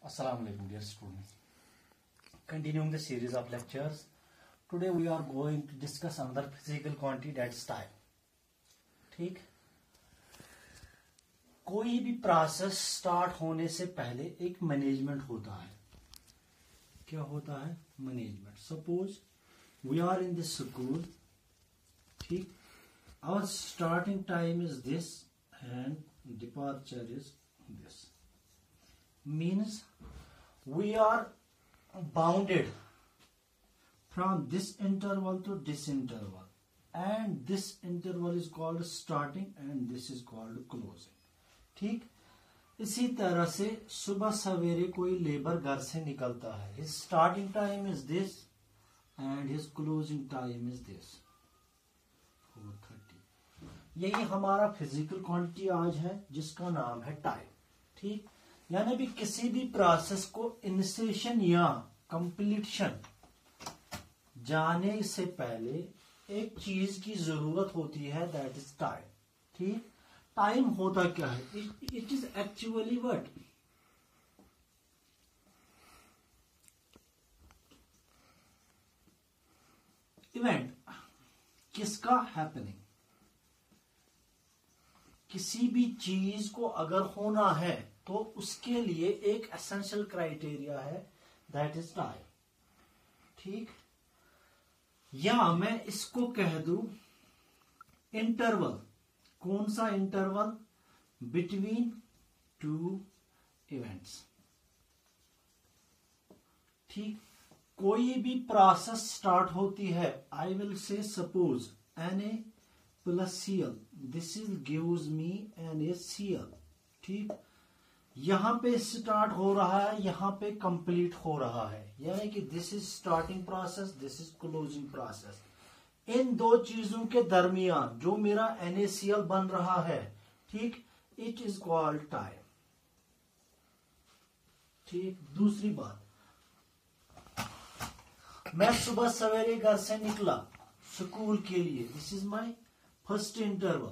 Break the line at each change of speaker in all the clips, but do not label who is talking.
Assalamu alaikum, dear students. Continuing the series of lectures, today we are going to discuss another physical quantity, that is time. ठीक, कोई भी process start होने से पहले एक management होता है. क्या होता है? Management. Suppose we are in this school. ठीक, our starting time is this and departure is this. Means we are bounded from this interval to this interval, and this interval is called starting and this is called closing. ठीक, इसी तरह से सुबह सवेरे कोई labour घर से निकलता है. His starting time is this and his closing time is this. 4:30. यही हमारा फिजिकल क्वांटिटी आज है जिसका नाम है टाइम. ठीक, यानी भी किसी भी प्रोसेस को इनिशिएशन या कंप्लीशन जाने से पहले एक चीज की जरूरत होती है, दैट इज टाइम. ठीक, टाइम होता क्या है? It is actually what? Event. किसका? हैपनिंग. किसी भी चीज को अगर होना है तो उसके लिए एक एसेंशियल क्राइटेरिया है, दैट इज टाइम. ठीक, या मैं इसको कह दूं इंटरवल. कौन सा इंटरवल? Between two events. ठीक, कोई भी प्रोसेस स्टार्ट होती है. I will say suppose Na plus Cl, this is gives me NaCl. ठीक, यहां पे स्टार्ट हो रहा है, यहां पे कंप्लीट हो रहा है, यानी कि this is starting process, this is closing process. इन दो चीजों के दरमियान जो मेरा NaCl बन रहा है, ठीक, इट इज कॉल्ड टाइम. ठीक, दूसरी बात, मैं सुबह सवेरे घर से निकला स्कूल के लिए. This is my first interval.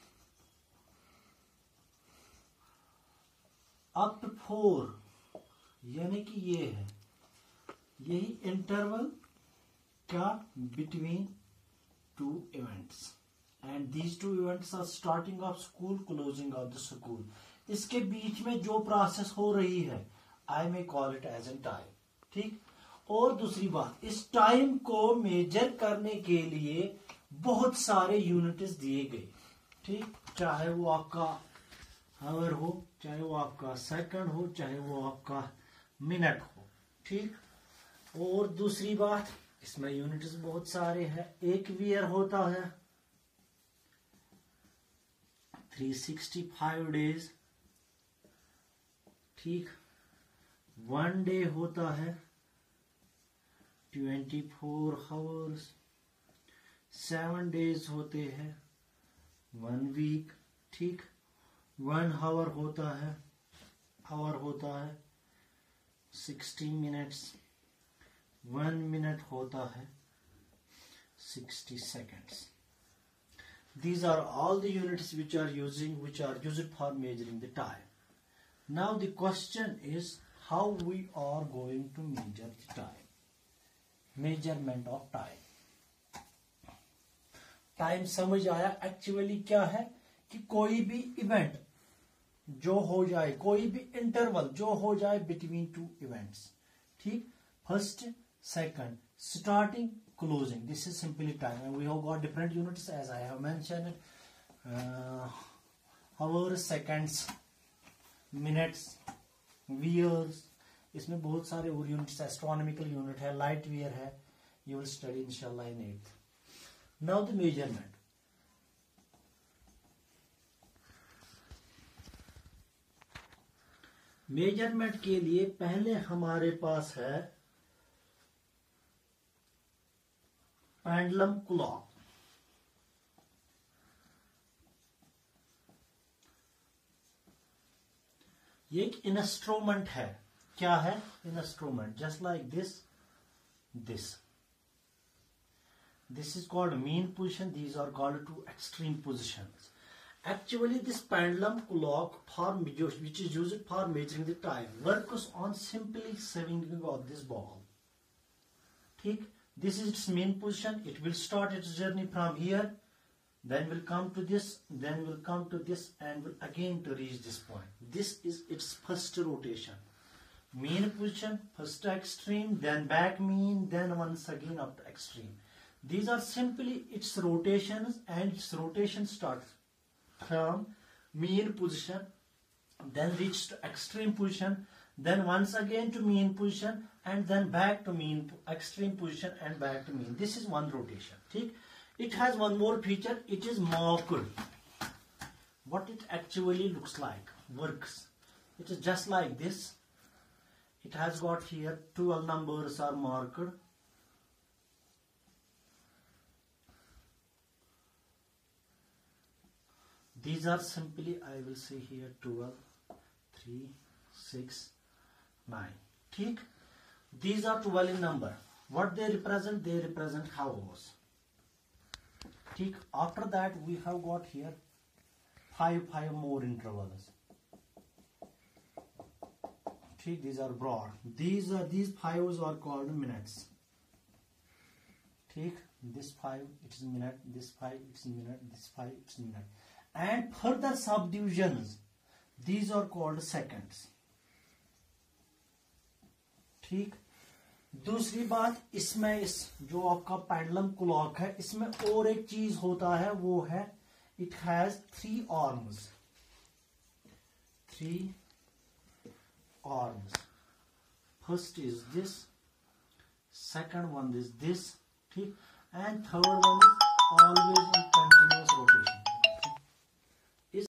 Up to 4, यानी कि ये है, यही इंटरवल क्या? Between two events, and these two events are starting of school, closing of the school. इसके बीच में जो प्रोसेस हो रही है, I may call it as an time. ठीक, और दूसरी बात, इस टाइम को मेजर करने के लिए बहुत सारे यूनिट्स दिए गए. ठीक, चाहे वो आपका आवर हो, चाहे वो आपका सेकंड हो, चाहे वो आपका मिनट हो. ठीक, और दूसरी बात, इसमें यूनिट्स बहुत सारे हैं. एक ईयर होता है 365 डेज. ठीक, 1 डे होता है 24 आवर्स. 7 डेज होते हैं 1 वीक. ठीक, 1 आवर होता है 60 मिनट्स. 1 मिनट होता है 60 seconds. These are all the units which are used for measuring the time. Now the question is how we are going to measure the time. Measurement of time. Time समझ आया? Actually क्या है कि कोई भी event जो हो जाए, कोई भी इंटरवल जो हो जाए बिटवीन टू इवेंट्स. ठीक, first, second, starting, closing, this is simply time. We have got different units as I have mentioned. Hours, seconds, minutes, years. इसमें बहुत सारे और यूनिट्स, एस्ट्रोनॉमिकल यूनिट है, लाइट वीयर है. यू विल स्टडी इंशाल्लाह in 8th. Now the measurement. Measurement के लिए पहले हमारे पास है पेंडुलम क्लॉक. ये एक इंस्ट्रूमेंट है. क्या है? Instrument. Just like this. This is called mean position. These are called two extreme positions. Actually, this pendulum clock which is used for measuring the time works on simply swinging of this ball. ठीक, this is its main position. It will start its journey from here, then will come to this, then will come to this, and will again to reach this point. This is its first rotation. Main position, first extreme, then back mean, then once again up to extreme. These are simply its rotations, and its rotation starts from mean position, then reach to extreme position, then once again to mean position, and then back to mean extreme position and back to mean. This is one rotation. ठीक? It has one more feature. It is marked. What it actually looks like, works. It is just like this. It has got here 12 numbers are marked. These are simply, I will say here 12, 3, 6, 9. ठीक? These are 12 in number. What they represent? They represent hours. ठीक? After that, we have got here 5 more intervals. ठीक? These are broad. These 5s are called minutes. ठीक? This 5 it is minute. This 5 it is minute. This 5 it is minute. And further subdivisions, these are called seconds. ठीक? दूसरी बात, इसमें इस जो आपका pendulum clock है, इसमें और एक चीज होता है, वो है it has 3 arms. 3 arms. First is this, second one is this, ठीक? And third one is always in continuous rotation.